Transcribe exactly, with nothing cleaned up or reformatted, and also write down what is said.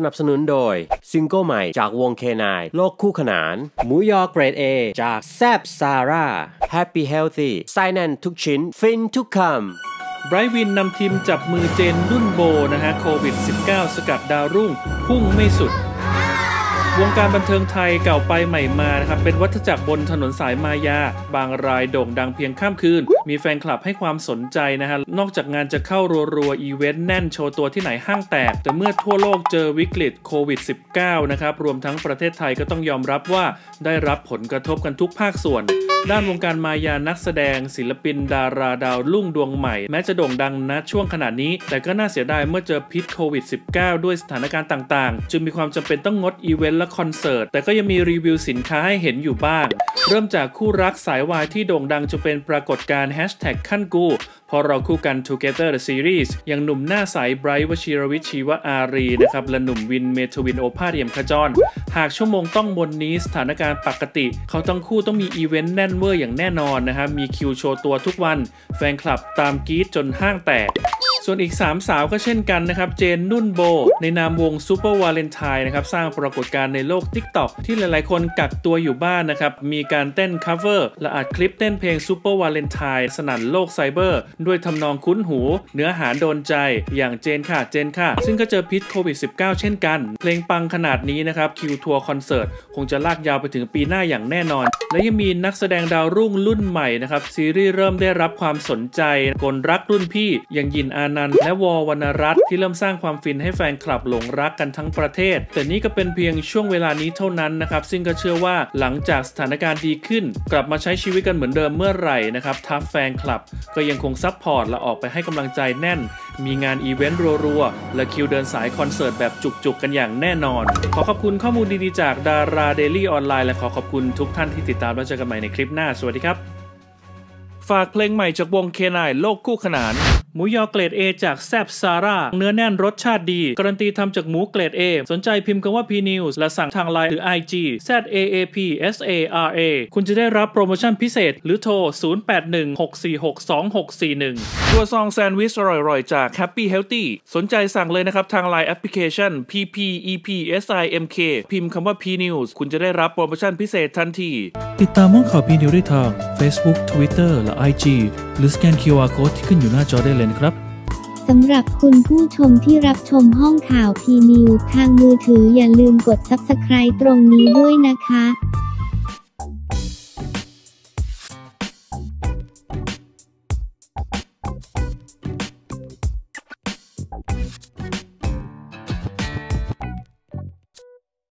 นับสนุนโดยซิงเกิลใหม่จากวงเคนายโลกคู่ขนานหมูยอเกรด A จากแซบซาร่า Happy Healthy ไส้แน่นทุกชิ้นฟินทุกคำไบรท์วินนำทีมจับมือเจนรุ่นโบนะฮะโควิด สิบเก้า สกัดดาวรุ่งพุ่งไม่สุดวงการบันเทิงไทยเก่าไปใหม่มานะครับเป็นวัฏจักรบนถนนสายมายาบางรายโด่งดังเพียงข้ามคืนมีแฟนคลับให้ความสนใจนะฮะนอกจากงานจะเข้ารัวๆอีเวนต์แน่นโชว์ตัวที่ไหนห้างแตกแต่เมื่อทั่วโลกเจอวิกฤตโควิด สิบเก้า นะครับรวมทั้งประเทศไทยก็ต้องยอมรับว่าได้รับผลกระทบกันทุกภาคส่วนด้านวงการมายานักแสดงศิลปินดาราดาวรุ่งดวงใหม่แม้จะโด่งดังณช่วงขณะนี้แต่ก็น่าเสียดายเมื่อเจอพิษโควิด สิบเก้า ด้วยสถานการณ์ต่างๆจึงมีความจำเป็นต้องงดอีเวนต์และคอนเสิร์ตแต่ก็ยังมีรีวิวสินค้าให้เห็นอยู่บ้างเริ่มจากคู่รักสายวายที่โด่งดังจนเป็นปรากฏการณ์แฮชแท็กขั้นกูพอเราคู่กัน Together the Series อย่างหนุ่มหน้าใสไบรท์วชิรวิชชีวอารีนะครับและหนุ่มวินเมทวินโอภาสเอี่ยมขจรหากชั่วโมงต้องบนนี้สถานการณ์ปกติเขาทั้งคู่ต้องมีอีเวนต์แน่นเวอร์อย่างแน่นอนนะครับมีคิวโชว์ตัวทุกวันแฟนคลับตามกรี๊ดจนห้างแตกส่วนอีกสามสาวก็เช่นกันนะครับเจนนุ่นโบในนามวงซูเปอร์วาเลนไทน์นะครับสร้างปรากฏการณ์ในโลก ติ๊กต็อก ที่หลายๆคนกักตัวอยู่บ้านนะครับมีการเต้น cover และอัดคลิปเต้นเพลงซูเปอร์วาเลนไทน์สนั่นโลกไซเบอร์ด้วยทำนองคุ้นหูเนื้อหาโดนใจอย่างเจนค่ะเจนค่ะซึ่งก็เจอพิษโควิด สิบเก้า เช่นกันเพลงปังขนาดนี้นะครับคิวทัวร์คอนเสิร์ตคงจะลากยาวไปถึงปีหน้าอย่างแน่นอนและยังมีนักแสดงดาวรุ่งรุ่นใหม่นะครับซีรีส์เริ่มได้รับความสนใจกลรักรุ่นพี่อย่างยินอานันต์และวอวรรณรัตน์ที่เริ่มสร้างความฟินให้แฟนคลับหลงรักกันทั้งประเทศแต่นี่ก็เป็นเพียงช่วงเวลานี้เท่านั้นนะครับซึ่งก็เชื่อว่าหลังจากสถานการณ์ดีขึ้นกลับมาใช้ชีวิตกันเหมือนเดิมเมื่อไหร่นะครับทัพแฟนคลับก็ยังคงซัพพอร์ตและออกไปให้กำลังใจแน่นมีงานอีเวนต์รัวๆและคิวเดินสายคอนเสิร์ตแบบจุกๆกันอย่างแน่นอนขอขอบคุณข้อมูลดีๆจากดาราเดลี่ออนไลน์และขอขอบคุณทุกท่านที่ติดตามและเจอกันใหม่ในคลิปหน้าสวัสดีครับฝากเพลงใหม่จากวงเคนายโลกคู่ขนานหมูยอเกรด A จากแซบซาร่าเนื้อแน่นรสชาติดีการันตีทำจากหมูเกรด A สนใจพิมพ์คำว่า พี นิวส์ และสั่งทาง ไลน์ หรือ ไอ จี แซด เอ เอ พี เอส เอ อาร์ เอ คุณจะได้รับโปรโมชั่นพิเศษหรือโทร ศูนย์ แปด หนึ่ง หก สี่ หก สอง หก สี่ หนึ่ง ตัวซองแซนด์วิชอร่อยๆจาก Happy Healthy สนใจสั่งเลยนะครับทาง ไลน์ แอปพลิเคชัน พี พี อี พี เอส ไอ เอ็ม เค พิมพ์คำว่า พี นิวส์ คุณจะได้รับโปรโมชั่นพิเศษทันทีติดตามห้องข่าว พี นิวส์ ได้ทาง Facebook Twitter และ ไอ จี หรือสแกน คิว อาร์ Code ที่ขึ้นอยู่หน้าจอได้เลยนะครับสำหรับคุณผู้ชมที่รับชมห้องข่าว พี นิวส์ ทางมือถืออย่าลืมกด ซับสไครบ์ ตรงนี้ด้วยนะคะ